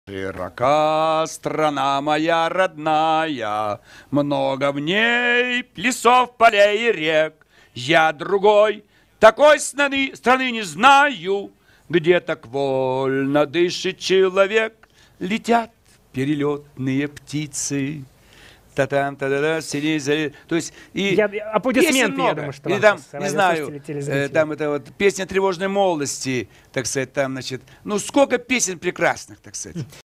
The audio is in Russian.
Широка страна моя родная, много в ней лесов, полей и рек. Я другой такой страны не знаю, где так вольно дышит человек. Летят перелетные птицы. Та-там, та-да-да, сиди. То есть и аплодисменты, я думаю, что или вам там, не знаю, там это вот песня тревожной молодости, так сказать, там, значит, ну сколько песен прекрасных, так сказать.